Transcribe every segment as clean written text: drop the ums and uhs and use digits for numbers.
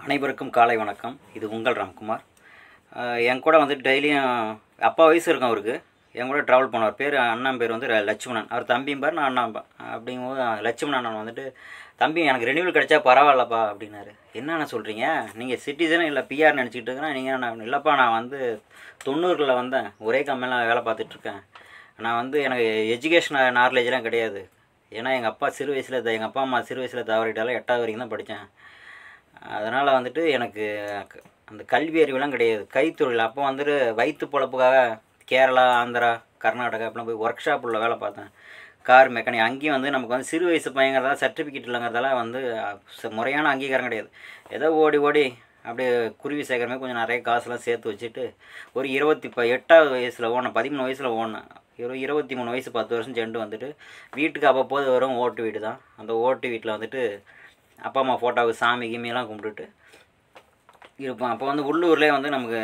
அனைவருக்கும் காலை வணக்கம். இது உங்கள் ராம்குமார். என் கூட வந்துட்டு டெய்லியும் அப்பா வயசு இருக்கும் அவருக்கு. என் கூட ட்ராவல் பண்ணுவார். பேர் அண்ணன் பேர் வந்து லட்சுமணன். அவர் தம்பிம்பார், நான் அண்ணாம்பா. அப்படிங்கும்போது லட்சுமணன் அண்ணன் வந்துட்டு, தம்பி எனக்கு ரெனியூவல் கிடைச்சா பரவாயில்லப்பா அப்படின்னாரு. என்னென்ன சொல்கிறீங்க, நீங்கள் சிட்டிசன் இல்லை பிஆர் நினச்சிக்கிட்டு இருக்கிறேன். நீங்கள் நான் இல்லைப்பா, நான் வந்து 90களில் வந்தேன், ஒரே கம்பெனியில் வேலை பார்த்துட்ருக்கேன். நான் வந்து எனக்கு எஜுகேஷன் நாலேஜெலாம் கிடையாது. ஏன்னா எங்கள் அப்பா எங்கள் அப்பா அம்மா சிறு வயசில் தவறிட்டாலும் 8வது வரைக்கும் தான் படித்தேன். அதனால் வந்துட்டு எனக்கு அந்த கல்வி அறிவுலாம் கிடையாது. கைத்தொழில் அப்போ வந்துட்டு வயிற்று பொழப்புக்காக கேரளா, ஆந்திரா, கர்நாடகா அப்படிலாம் போய் ஒர்க் ஷாப்பில் வேலை பார்த்தேன். Car mechanic. அங்கேயும் வந்து நமக்கு வந்து சிறு வயசு பையங்கிறதால சர்டிஃபிகேட் இல்லைங்கிறதால வந்து முறையான அங்கீகாரம் கிடையாது. ஏதோ ஓடி ஓடி அப்படியே குருவி சேர்க்குறமே கொஞ்சம் நிறைய காசுலாம் சேர்த்து வச்சுட்டு ஒரு 8வது வயசில் ஓடினேன். 13 வயசில் ஓடினேன். 23 வயசு 10 வருஷம் சென்று வந்துட்டு வீட்டுக்கு அவ்வப்போது வரும் ஓட்டு வீடு தான். அந்த ஓட்டு வீட்டில் வந்துட்டு அப்பா அம்மா ஃபோட்டோவுக்கு சாமி கிமியெல்லாம் கும்பிட்டுட்டு இருப்பேன். அப்போ வந்து உள்ளூர்லேயே வந்து நமக்கு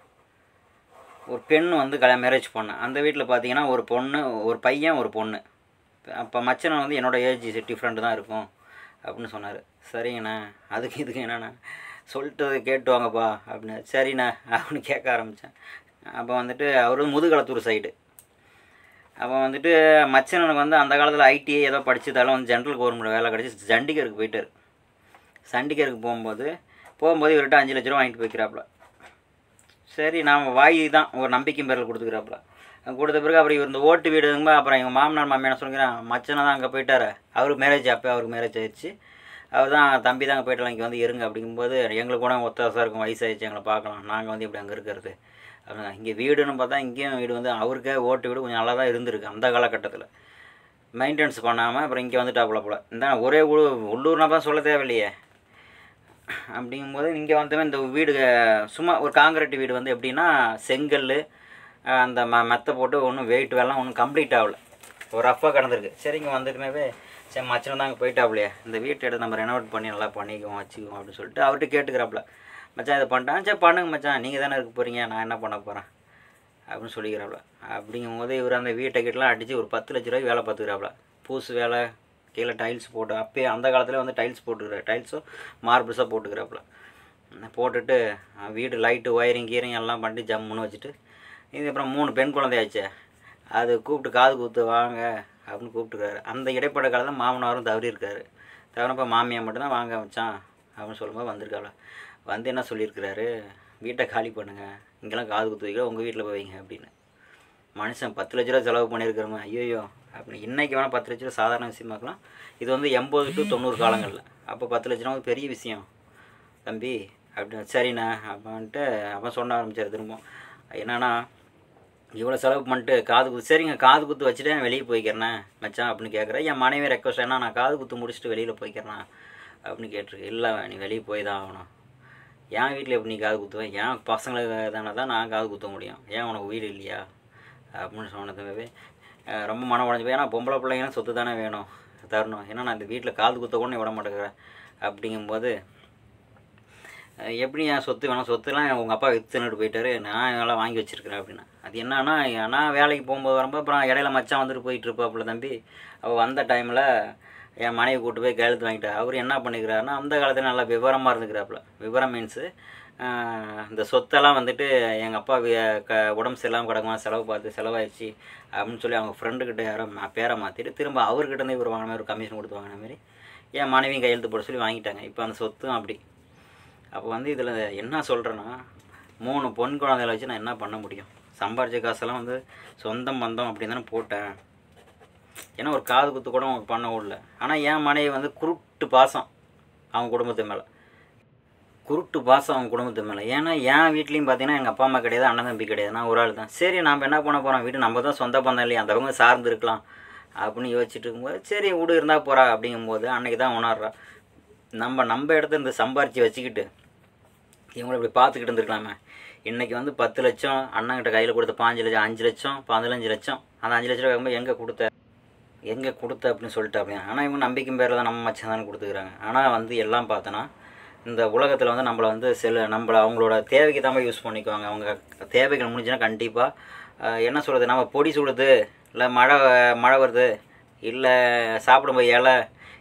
ஒரு பெண் வந்து மேரேஜ் பண்ணேன். அந்த வீட்டில் பார்த்தீங்கன்னா ஒரு பொண்ணு, ஒரு பையன், ஒரு பொண்ணு. அப்போ மச்சனை வந்து என்னோடய ஏஜ் டிஃப்ரெண்ட்டு தான் இருக்கும் அப்படின்னு சொன்னார். சரிங்கண்ணா, அதுக்கு இதுக்கு என்னண்ணா சொல்லிட்டு கேட்டு வாங்கப்பா அப்படின்னு. சரிண்ணா அப்படின்னு கேட்க ஆரம்பித்தேன். அப்போ வந்துட்டு அவர் முதுகளத்தூர் சைடு. அப்போ வந்துட்டு மச்சனனுக்கு வந்து அந்த காலத்தில் ஐடிஐ ஏதோ படித்ததாலும் வந்து ஜென்ரல் கவர்மெண்ட் வேலை கிடச்சி சண்டிகருக்கு போயிட்டார். சண்டிகருக்கு போகும்போது இவர்கிட்ட 5 லட்ச ரூபா வாங்கிட்டு போய்க்கிறாப்புல. சரி, நாம் வாய் தான் ஒரு நம்பிக்கையும் பேரில் கொடுத்துக்கிறாப்புல. கொடுத்த பிறகு அப்புறம் இவர் இந்த ஓட்டு வீடுங்க. அப்புறம் எங்கள் மாமனார் மாமியார் என்ன சொல்லுங்கிறேன், மச்சனை தான் அங்கே போயிட்டார், அவருக்கு மேரேஜ், அப்போ அவருக்கு மேரேஜ் ஆயிடுச்சு, அவர் தான் தம்பி தான் அங்கே போய்ட்டாலும் இங்கே வந்து இருங்க. அப்படிங்கும்போது எங்களுக்கு கூட ஒத்தாசாக இருக்கும், வயசாகிடுச்சு, எங்களை பார்க்கலாம், நாங்கள் வந்து இப்படி அங்கே இருக்கிறது. இங்கே வீடுன்னு பார்த்தா இங்கேயும் வீடு வந்து அவருக்கே ஓட்டு வீடு கொஞ்சம் நல்லா தான் இருந்திருக்கு அந்த காலகட்டத்தில். மெயின்டெனன்ஸ் பண்ணாமல் அப்புறம் இங்கே வந்துட்டாப்புல போல். இந்த ஒரே உள்ளூர்னா தான் சொல்ல தேவையில்லையே. அப்படிங்கும்போது இங்கே வந்தமே இந்த வீடு சும்மா ஒரு காங்கிரீட் வீடு வந்து எப்படின்னா செங்கல் அந்த மெத்தை போட்டு ஒன்றும் வெயிட் வேலாம் ஒன்றும் கம்ப்ளீட் ஆகலை, ஒரு ரஃப்பாக கிடந்திருக்கு. சரி, இங்கே வந்துட்டுமே சரி மச்சனை தான் அங்கே போயிட்டாப்லையே, இந்த வீட்டை எடுத்து நம்ம ரெனோவேட் பண்ணி நல்லா பண்ணிக்குவோம் வச்சுக்குவோம் அப்படின்னு சொல்லிட்டு அவர்கிட்ட கேட்டுக்கிறாப்புல. மச்சான் இதை பண்ணிட்டான். சரி பண்ணுங்க மச்சான், நீங்கள் தானே இருக்க போகிறீங்க, நான் என்ன பண்ண போகிறேன் அப்படின்னு சொல்லிக்கிறாப்புல. அப்படிங்கும்போது இவர் அந்த வீட்டை கிட்டலாம் அடித்து ஒரு 10 லட்ச ரூபாய்க்கு வேலை பார்த்துக்கிறாப்புல. பூசு வேலை, கீழே டைல்ஸ் போட்டு, அப்போயே அந்த காலத்தில் வந்து டைல்ஸ் போட்டுக்கிறார், டைல்ஸும் மார்பிள்ஸாக போட்டுக்கிறாப்புல. போட்டுட்டு வீடு லைட்டு ஒயரிங் கீரிங் எல்லாம் பண்ணி ஜம்முன்னு வச்சுட்டு, இதுக்கப்புறம் 3 பெண் குழந்தையாச்சே, அது கூப்பிட்டு காது குத்து வாங்க அப்படின்னு கூப்பிட்டுருக்காரு. அந்த இடைப்பட்ட காலத்தில் மாமனாரும் தவறி இருக்காரு. தவறப்போ மாமியார் மட்டும்தான் வாங்க வச்சான் அப்படின்னு சொல்லும்போது வந்திருக்காள். வந்து என்ன சொல்லியிருக்கிறாரு, வீட்டை காலி பண்ணுங்கள், இங்கெல்லாம் காது குத்து வைக்கிற, உங்கள் வீட்டில் போய் வைங்க அப்படின்னு. மனுஷன் 10 லட்ச ரூபா செலவு பண்ணியிருக்கிறோமே, ஐயோ அப்படின்னு. இன்றைக்கி வேணால் 10 லட்ச ரூபா சாதாரண விஷயமாக்கலாம், இது வந்து 80 to 90 காலங்களில். அப்போ 10 லட்ச ரூபா பெரிய விஷயம் தம்பி அப்படின்னு. சரிண்ணா அப்படின்ட்டு அப்போ சொன்ன ஆரம்பித்தார். திரும்ப என்னன்னா, இவ்வளோ செலவு பண்ணிட்டு காது குத்து, சரிங்க காது குத்து வச்சுட்டு வெளியே போய்க்கிறேண்ணே மச்சான் அப்படின்னு கேட்குறேன். என் மனைவி ரெக்வஸ்ட், ஏன்னா நான் காது குத்து முடிச்சுட்டு வெளியில் போய்க்கிறேன் அப்படின்னு கேட்டிருக்கு. இல்லை நீ வெளியே போய் தான் ஆகணும், என் வீட்டில் எப்படி நீ காது குத்துவேன், என் பசங்களுக்கு தானே தான் நான் காது குத்த முடியும், ஏன் உனக்கு வீடு இல்லையா அப்படின்னு சொன்னதுவே ரொம்ப மனம் உடஞ்சி போய், ஏன்னா பொம்பளை பிள்ளைங்கன்னா சொத்து தானே வேணும் தரணும், ஏன்னா நான் இந்த வீட்டில் காது குத்த கூட விட மாட்டேங்கிறேன். அப்படிங்கும்போது எப்படி என் சொத்து வேணும், சொத்துலாம் உங்கள் அப்பா விற்றுன்னுட்டு போயிட்டாரு, நான் எல்லாம் வாங்கி வச்சுருக்கிறேன் அப்படின்னா. அது என்னன்னா, நான் வேலைக்கு போகும்போது வரும்போது அப்புறம் இடையில மச்சான் வந்துட்டு போயிட்டு இருப்பாப்புல தம்பி. அவள் வந்த டைமில் என் மனைவி கூப்பிட்டு போய் கையெழுத்து வாங்கிட்டா. அவர் என்ன பண்ணிக்கிறாருன்னா, அந்த காலத்தில் நல்லா விவரமாக இருந்துக்கிறாப்புல. விவரம் மீன்ஸு இந்த சொத்தெல்லாம் வந்துட்டு எங்கள் அப்பா உடம்பு சரியில்லாமல் கிடக்குமா, செலவாயிடுச்சு அப்படின்னு சொல்லி அவங்க ஃப்ரெண்டுக்கிட்ட யாரோ பேரை மாற்றிட்டு திரும்ப அவர்கிட்டேருந்து இவர் வாங்கின மாதிரி ஒரு கமிஷன் கொடுத்து வாங்கின மாதிரி என் மனைவியும் கையெழுத்து போட சொல்லி வாங்கிட்டாங்க. இப்போ அந்த சொத்தும் அப்படி. அப்போ வந்து இதில் என்ன சொல்கிறேன்னா, 3 பொன் குழந்தைகளை வச்சு நான் என்ன பண்ண முடியும், சம்பாரித்த காசெல்லாம் வந்து சொந்தம் பந்தம் அப்படின்னு தானே போட்டேன். ஏன்னா ஒரு காது குத்து கூட அவங்க பண்ண விடல. ஆனால் என் மனைவி வந்து குருட்டு பாசம் அவங்க குடும்பத்து மேலே, அவங்க குடும்பத்து மேலே. ஏன்னா என் வீட்லேயும் பார்த்தீங்கன்னா எங்கள் அப்பா அம்மா கிடையாது, அண்ணன் தம்பி கிடையாது, நான் ஒரு ஆள் தான். சரி நம்ம என்ன பண்ண போகிறோம், வீடு நம்ம தான் சொந்த பந்தம் இல்லையா, அந்தவங்க சார்ந்து இருக்கலாம் அப்படின்னு யோசிச்சுட்டு இருக்கும்போது, சரி வீடு இருந்தால் போகிறா அப்படிங்கும்போது அன்றைக்கி தான் உணர்றா, நம்ம இடத்த இந்த சம்பாரித்து வச்சுக்கிட்டு இவங்களை இப்படி பார்த்துக்கிட்டு இருந்துருக்கலாமே. இன்றைக்கி வந்து 10 லட்சம் அண்ணங்கிட்ட கையில் கொடுத்த 5 லட்சம், 5 லட்சம் 15 லட்சம், அந்த 5 லட்ச ரூபா வைக்கும்போது எங்கே கொடுத்த அப்படின்னு சொல்லிட்டு அப்படின்னா. ஆனால் இவங்க நம்பிக்கை பேரில் தான் நம்ம மச்சான் தானே கொடுத்துக்கிறாங்க. ஆனால் வந்து எல்லாம் பார்த்தோன்னா இந்த உலகத்தில் வந்து நம்மளை வந்து நம்மளை அவங்களோட தேவைக்கு தான் யூஸ் பண்ணிக்குவாங்க. அவங்க தேவைகள் முடிஞ்சுன்னா கண்டிப்பாக என்ன சொல்கிறது, நம்ம பொடி சுடுது, இல்லை மழை வருது, இல்லை சாப்பிடும்போது இலை,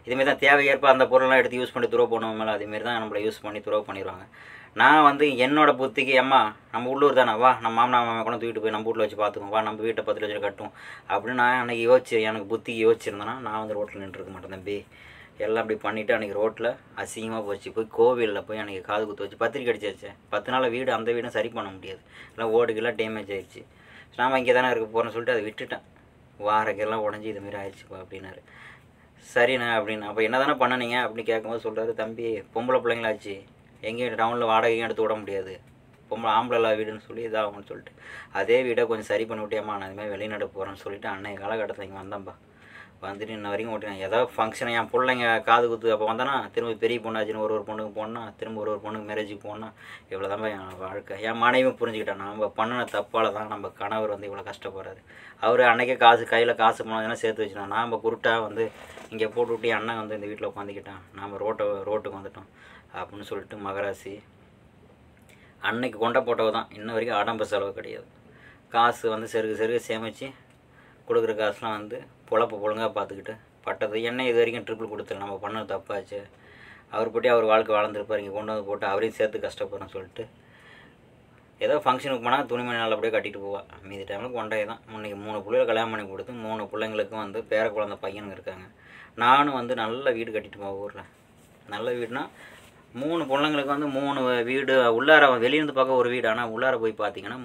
இதுமாரி தான் தேவையேற்ப அந்த பொருளெலாம் எடுத்து யூஸ் பண்ணி துரோக பண்ணுவோம் மேலே, அதேமாரி தான் நம்மளை யூஸ் பண்ணி துரோக பண்ணிடுவாங்க. நான் வந்து என்னோட புத்திக்கு அம்மா நம்ம உள்ளூர் தானே, வா நம்ம மாமனா மாமா கூட தூக்கிட்டு போய் நம்ம வீட்டில் வச்சு பார்த்துக்குவோம், வா நம்ம வீட்டை 10 லட்சம் கட்டும் அப்படின்னு நான் அன்றைக்கி எனக்கு புத்திக்கு யோசிச்சிருந்தேன்னா நான் வந்து ரோட்டில் நின்றுருக்க மாட்டேன் தம்பி. எல்லாம் அப்படி பண்ணிவிட்டு அன்றைக்கி ரோட்டில் அசிங்கமாக போச்சு. போய் கோவிலில் போய் அன்றைக்கி காது குத்து வச்சு பத்திரிக்கை அடிச்சாச்சு. 10 நாள் வீடு அந்த வீடும் சரி பண்ண முடியாது, எல்லாம் ஓடுக்கெல்லாம் டேமேஜ் ஆகிடுச்சு. நாம் இங்கே தானே இருக்க போகிறேன்னு சொல்லிட்டு அதை விட்டுட்டேன். வாரக்கெல்லாம் உடஞ்சி இதுமாரி ஆயிடுச்சுப்பா அப்படின்னாரு. சரிண்ணே அப்படின்னு. அப்போ என்ன தானே பண்ணினீங்க அப்படின்னு கேட்கும்போது சொல்கிறாரு, தம்பி பொம்பளை பிள்ளைங்களாச்சு, எங்கேயும் டவுனில் வாடகையும் எடுத்து விட முடியாது, ஆம்பளை வீடுன்னு சொல்லி இதாகும்னு சொல்லிட்டு அதே வீடை கொஞ்சம் சரி பண்ணி விட்டியாம்மா, நான் இதுமாதிரி வெளிநாடு போகிறேன்னு சொல்லிட்டு அன்னைய காலகட்டத்தில் இங்கே வந்தேன்ப்பா. வந்துட்டு இன்ன வரைக்கும் ஓட்டினேன். ஏதாவது ஃபங்க்ஷனை என் பிள்ளைங்க காது குத்து அப்போ வந்தேன்னா திரும்ப பெரிய பொண்ணாச்சுன்னு ஒரு பொண்ணுக்கு போனால் திரும்ப ஒரு பொண்ணுக்கு மேரேஜுக்கு போனால் இவ்வளோ தான்ப்பா என் வாழ்க்கை. என் மனைவியும் புரிஞ்சுக்கிட்டேன், நம்ம பண்ணின தப்பால் தான் நம்ம கணவர் வந்து இவ்வளோ கஷ்டப்படுறாரு. அவர் அன்றைக்கே கையில் காசு போனதுன்னா சேர்த்து வச்சுட்டோம். நாம் குருட்டாக வந்து இங்கே போட்டு விட்டு அண்ணன் வந்து இந்த வீட்டில் உட்காந்துக்கிட்டான், நாம் ரோட்டுக்கு வந்துட்டோம் அப்படின்னு சொல்லிட்டு மகராசி அன்னைக்கு கொண்ட போட்டவ தான் இன்ன வரைக்கும் ஆடம்பர செலவு கிடையாது. காசு வந்து செருகு சேமித்து கொடுக்குற காசுலாம் வந்து பொழப்ப ஒழுங்காக பார்த்துக்கிட்டு பட்டது என்ன இது வரைக்கும் ட்ரிப்பிள் கொடுத்துரு, நம்ம பண்ணது தப்பாச்சு, அவர் போட்டி அவர் வாழ்க்கை வாழ்ந்துருப்பார், இங்கே கொண்டு வந்து போட்டு அவரையும் சேர்த்து கஷ்டப்படுறேன்னு சொல்லிட்டு ஏதோ ஃபங்க்ஷனுக்கு போனால் துணிமணி நல்லபடியாக கட்டிட்டு போவாள். மீதி டைமில் கொண்டே தான். முன்னைக்கு 3 பிள்ளைகளை கல்யாணம் பண்ணி கொடுத்து 3 பிள்ளைங்களுக்கும் வந்து பேர குழந்தை பையனுங்க இருக்காங்க. நானும் வந்து நல்ல வீடு கட்டிட்டு போவேன் ஊரில். நல்ல வீடுனா 3 பிள்ளைங்களுக்கு வந்து 3 வீடு, உள்ளார வெளியிருந்து பார்க்க ஒரு வீடு, ஆனால் உள்ளார போய் பார்த்தீங்கன்னா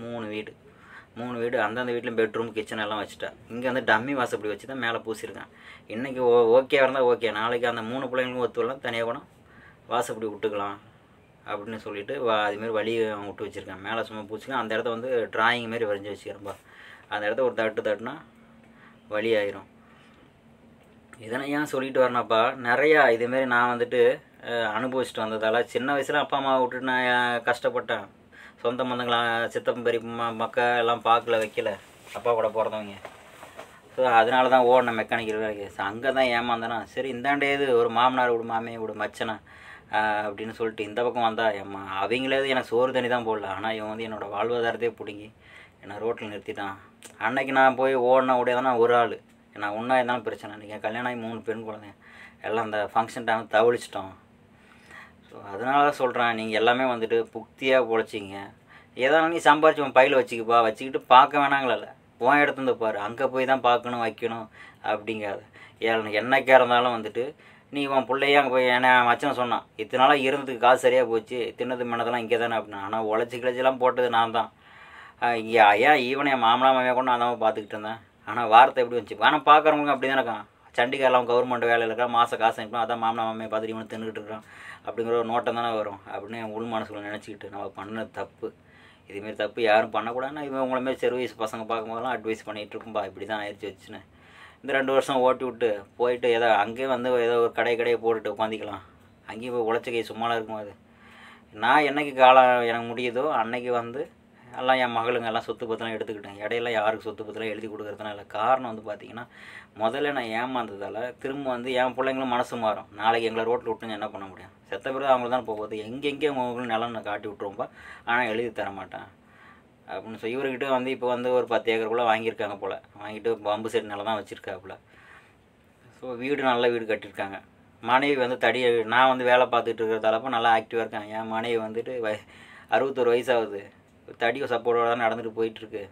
3 வீடு. அந்தந்த வீட்டில் பெட்ரூம் கிச்சன் எல்லாம் வச்சுட்டேன். இங்கே வந்து டம்மி வாசப்படி வச்சு தான் மேலே பூசியிருக்கேன். இன்றைக்கி ஓகேவாக இருந்தால் ஓகே, நாளைக்கு அந்த 3 பிள்ளைங்களுக்கும் ஒத்துவலாம் தனியாக கூட வாசப்படி விட்டுக்கலாம் அப்படின்னு சொல்லிட்டு அதுமாரி வழி விட்டு வச்சுருக்கேன். மேலே சும்மா பூச்சிக்கலாம். அந்த இடத்த வந்து ட்ராயிங் மாரி வரைஞ்சி வச்சுக்கிறேன்ப்பா. அந்த இடத்த ஒரு தட்டுனா வழி ஆயிரும். இதெல்லாம் ஏன் சொல்லிட்டு வரேனாப்பா, நிறையா இதேமாரி நான் வந்துட்டு அனுபவிச்சுட்டு வந்ததால் சின்ன வயசில் அப்பா அம்மா விட்டுட்டு நான் கஷ்டப்பட்டேன். சொந்த பந்தங்களா சித்தப்பன் பெரியப்பா மக்கா எல்லாம் பார்க்கல வைக்கல, அப்பா கூட பிறந்தவங்க. ஸோ அதனால தான் ஓடின மெக்கானிக்கல் வேலைக்கு. அங்கே தான் ஏமாந்தேனா, சரி இந்தாண்டே இது ஒரு மாமனார் விடு மாமியை விடு மச்சனை அப்படின்னு சொல்லிட்டு இந்த பக்கம் வந்தால் அவங்களே எனக்கு சோறு தண்ணி தான் போடல, ஆனால் இவன் வந்து என்னோடய வாழ்வாதாரத்தையே பிடிங்கி என்னை ரோட்டில் நிறுத்திட்டான். அன்னைக்கு நான் போய் ஓடின உடையதானா ஒரு ஆள், நான் ஒன்றா இருந்தாலும் பிரச்சனை. நீங்கள் கல்யாணம் ஆகி 3 பெண் குழந்தைங்க எல்லாம் அந்த ஃபங்க்ஷன் டைம் தவழிச்சிட்டோம். ஸோ அதனால தான் சொல்கிறேன், நீங்கள் எல்லாமே வந்துட்டு புக்தியாக பொழைச்சிங்க. ஏதாவது நீ சம்பாரிச்சு உன் பையில் வச்சுக்கிட்டு பார்க்க வேணாங்கள, உன் இடத்துல இருந்து பாரு, அங்கே போய் தான் பார்க்கணும் வைக்கணும் அப்படிங்காது. என்னைக்காக இருந்தாலும் வந்துட்டு நீ உன் பிள்ளையே அங்கே போய் என்ன மச்சனை சொன்னான், இத்தனை நாளாக இருந்ததுக்கு காசு சரியாக போச்சு, தின்னது மனதெல்லாம் இங்கே தானே அப்படின்னா. ஆனால் கிழச்சிலாம் போட்டது நான் தான். ஏன் ஈவன் என் மாமலா மாமியாக கூட நான் தான் பார்த்துக்கிட்டு இருந்தேன். ஆனால் வார்த்தை எப்படி வந்துச்சு, ஆனால் பார்க்குறவங்களுக்கு அப்படி தானே இருக்கான். சண்டிகாரெலாம் கவர்மெண்ட் வேலையில் இருக்கான், மாதம் காசு அனுப்பினா அதான் மாமனா மாமியை பார்த்துட்டு இவனை தின்னுக்கிட்டு இருக்கான் அப்படிங்கிற ஒரு நோட்டம் தானே வரும் அப்படின்னு என் உள் மனசுக்குள்ள நினச்சிக்கிட்டு நம்ம பண்ண தப்பு. இதுமாரி தப்பு யாரும் பண்ணக்கூடாதுன்னா இவன் உங்களை மாரி சிறு வயசு பசங்க பார்க்கும்போதெல்லாம் அட்வைஸ் பண்ணிகிட்டு இருக்கும்பா, இப்படி தான் ஆயிடுச்சு வச்சுன்னு. இந்த 2 வருஷம் ஓட்டி விட்டு போயிட்டு ஏதோ அங்கேயே வந்து ஏதோ ஒரு கடையை போட்டுட்டு உட்காந்திக்கலாம். அங்கேயும் போய் உழைச்ச கை சும்மாலாம் இருக்கும். அது நான் என்னைக்கு காலம் எனக்கு முடியுதோ அன்னைக்கு வந்து எல்லாம் என் மகளுங்க எல்லாம் சொத்து பத்தெல்லாம் எடுத்துக்கிட்டேன். இடையில யாருக்கு சொத்து பத்தெல்லாம் எழுதி கொடுக்குறதுனால இல்லை. காரணம் வந்து பார்த்திங்கன்னா முதல்ல நான் ஏமாந்ததால் திரும்ப வந்து என் பிள்ளைங்களும் மனசு மாறும். நாளைக்கு எங்களை ரோட்டில் விட்டுன்னு என்ன பண்ண முடியும், செத்த பிறகு அவங்களுக்கு தான் போகுது. எங்கெங்கே அவங்களுக்கு நிலம் நான் காட்டி விட்டுருவோம்பா, ஆனால் எழுதி தர மாட்டேன் அப்படின்னு சொல்லி இவர்கிட்ட வந்து இப்போ வந்து ஒரு 10 ஏக்கருக்குள்ளே வாங்கியிருக்காங்க போல். வாங்கிட்டு பம்பு செட் நிலம் தான் வச்சுருக்காப்புல. ஸோ வீடு நல்ல வீடு கட்டியிருக்காங்க. மனைவி வந்து நான் வந்து வேலை பார்த்துட்டு இருக்கிறதாலப்போ நல்லா ஆக்டிவாக இருக்கேன். என் மனைவி வந்துட்டு 61 வயசாகுது, தடியை சப்போர்ட்டோட தான் நடந்துட்டு போயிட்டுருக்கு.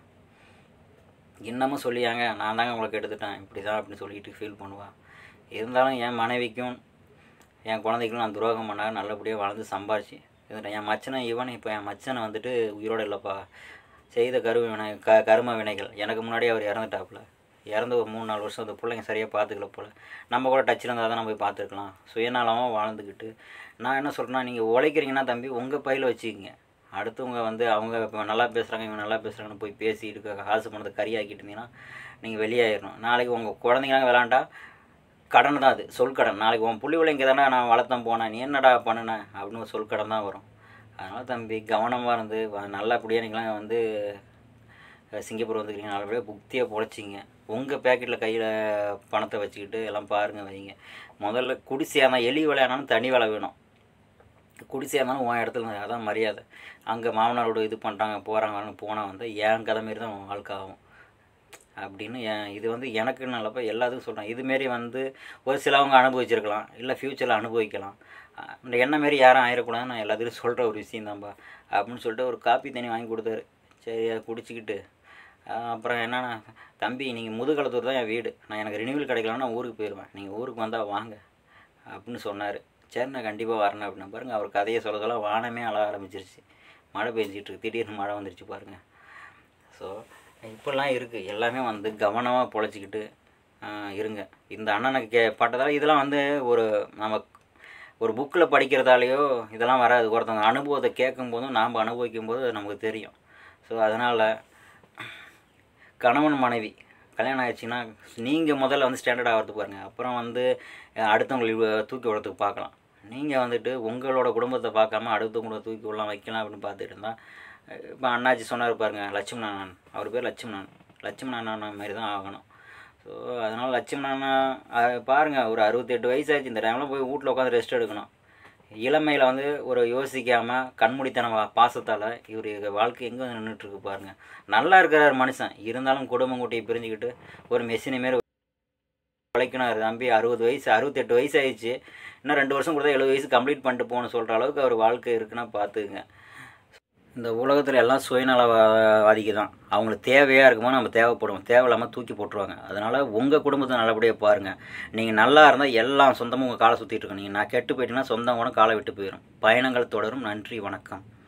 இன்னமும் சொல்லியாங்க நான் தாங்க உங்களை கெடுத்துட்டேன் இப்படி தான் அப்படின்னு சொல்லிட்டு ஃபீல் பண்ணுவாள். இருந்தாலும் என் மனைவிக்கும் என் குழந்தைக்கும் நான் துரோகம் பண்ணால் நல்லபடியாக வளர்ந்து சம்பாரிச்சு இருந்துட்டேன். என் மச்சனை இப்போ என் மச்சனை வந்துட்டு உயிரோடு இல்லைப்பா, செய்த கரும வினைகள். எனக்கு முன்னாடி அவர் இறந்துட்டாப்புல. இறந்து ஒரு 3-4 வருஷம் அந்த பிள்ளைங்க சரியாக பார்த்துக்கல போல். நம்ம கூட டச்சில் இருந்தால் தான் நம்ம போய் பார்த்துருக்கலாம். சுயநலமாக வாழ்ந்துக்கிட்டு நான் என்ன சொல்கிறேன்னா, நீங்கள் உழைக்கிறீங்கன்னா தம்பி உங்கள் பையில் வச்சுக்கிங்க. அடுத்தவங்க வந்து அவங்க இப்போ நல்லா பேசுகிறாங்க இவங்க நல்லா பேசுகிறாங்கன்னு போய் பேசிட்டு காசு பண்ணதை கறியாக்கிட்டு இருந்தீங்கன்னா நீங்கள் வெளியாயிடணும். நாளைக்கு உங்கள் குழந்தைங்களாம் விளாண்டா கடன் தான், அது சொல் கடன். நாளைக்கு உன் புள்ளி இங்கே தானே நான் வளர்த்தம் போனேன், நீ என்னடா பண்ணினேன் அப்படின்னு ஒரு சொல் கடன் தான் வரும். அதனால் தம்பி கவனமாக இருந்து நல்லபடியாக நீங்களாம் வந்து சிங்கப்பூர் வந்துக்கிறீங்க, நல்லபடியாக புக்தியாக பொழைச்சிங்க. உங்கள் பேக்கெட்டில் கையில் பணத்தை வச்சுக்கிட்டு எல்லாம் பாருங்கள் வைங்க. முதல்ல குடிசையாக இருந்தால் எலி வேலையானாலும் தனி வேலை வேணும். குடிசையாக இருந்தாலும் உன் இடத்துல அதான் மரியாதை. அங்கே மாமனாரோட இது பண்ணுறாங்க போகிறாங்க போனால் வந்து என் கதை மாரி தான் வாழ்க்கை ஆகும். அப்படின்னு இது வந்து எனக்கு நல்லப்போ எல்லாத்துக்கும் சொல்கிறேன். இதுமாரி வந்து ஒரு சிலவங்க அனுபவிச்சிருக்கலாம், இல்லை ஃப்யூச்சரில் அனுபவிக்கலாம். இந்த எண்ணெய் மாரி யாரும் ஆயிடக்கூடாதுன்னு நான் எல்லாத்துக்கும் சொல்கிற ஒரு விஷயந்தான்பா அப்படின்னு சொல்லிட்டு ஒரு காப்பி தண்ணி வாங்கி கொடுத்தாரு. சரி அதை குடிச்சிக்கிட்டு அப்புறம் என்னென்னா, தம்பி நீங்கள் முதுகளத்தூர் தான் என் வீடு, நான் எனக்கு ரினியூவல் கிடைக்கலன்னா ஊருக்கு போயிடுவேன், நீங்கள் ஊருக்கு வந்தால் வாங்க அப்படின்னு சொன்னார். சரி நான் கண்டிப்பாக வரேன் அப்படின்னு. பாருங்கள் அவர் கதையை சொல்ல சொல்ல வானமே அழ ஆரம்பிச்சிருச்சு. மழை பெஞ்சிட்ருக்கு, திடீர்னு மழை வந்துருச்சு பாருங்கள். ஸோ இப்படிலாம் இருக்குது. எல்லாமே வந்து கவனமாக பொழைச்சிக்கிட்டு இருங்க. இந்த அண்ணனுக்கு பட்டதால் இதெல்லாம் வந்து நம்ம ஒரு புக்கில் படிக்கிறதாலேயோ இதெல்லாம் வராது. ஒருத்தவங்க அனுபவத்தை கேட்கும்போதும் நாம் அனுபவிக்கும் போது நமக்கு தெரியும். ஸோ அதனால் கணவன் மனைவி கல்யாணம் ஆயிடுச்சுன்னா நீங்கள் முதல்ல வந்து ஸ்டாண்டர்ட் ஆகிறதுக்கு பாருங்கள். அப்புறம் வந்து அடுத்தவங்களுக்கு தூக்கி விடுறதுக்கு பார்க்கலாம். நீங்கள் வந்துட்டு உங்களோட குடும்பத்தை பார்க்காம அடுத்தவங்கள தூக்கி விடலாம் வைக்கலாம் அப்படின்னு பார்த்துட்டு இருந்தால், இப்போ அண்ணாச்சி சொன்னார் பாருங்கள், லட்சுமணன், அவர் பேர் லட்சுமணன் மாரி தான் ஆகணும். ஸோ அதனால் லட்சுமணன் பாருங்கள், ஒரு 68 வயசு ஆச்சு. இந்த டைமில் போய் வீட்டில் உட்காந்து ரெஸ்ட் எடுக்கணும். இளமையில் வந்து ஒரு யோசிக்காமல் கண்மூடித்தன பாசத்தால் இவர் வாழ்க்கை எங்கே வந்து நின்றுட்டுருக்கு பாருங்கள். நல்லா இருக்கிறார் மனுஷன், இருந்தாலும் குடும்பம் குட்டியை பிரிஞ்சுக்கிட்டு ஒரு மெஷினை மாரி உழைக்கணும். தம்பி 68 வயசு ஆயிடுச்சு, இன்னும் 2 வருஷம் கொடுத்தா 70 வயசு கம்ப்ளீட் பண்ணிட்டு போகணும்னு சொல்கிற அளவுக்கு அவர் வாழ்க்கை இருக்குன்னா பார்த்துக்குங்க. இந்த உலகத்தில் எல்லாம் சுயநலவாதிக்கு தான். அவங்களுக்கு தேவையாக இருக்கும்போது நம்ம தேவைப்படுவோம், தேவையில்லாமல் தூக்கி போட்டுருவாங்க. அதனால் உங்கள் குடும்பத்தை நல்லபடியாக பாருங்கள். நீங்கள் நல்லா இருந்தால் எல்லாம் சொந்தமும் உங்கள் காலை சுற்றிட்டு இருக்கோம். நீங்கள் நான் கெட்டு போயிட்டீங்கன்னா சொந்தம் கூட காலை விட்டு போயிடும். பயணங்கள் தொடரும். நன்றி, வணக்கம்.